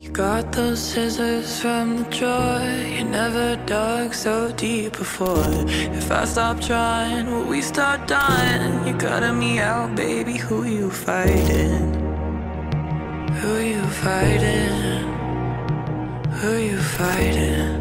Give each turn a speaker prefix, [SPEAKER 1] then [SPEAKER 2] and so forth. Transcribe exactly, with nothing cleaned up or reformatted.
[SPEAKER 1] You got those scissors from the drawer. You never dug so deep before. If I stop trying, will we start dying? You're cutting me out, baby. Who you fighting? Who you fighting? Who you fighting?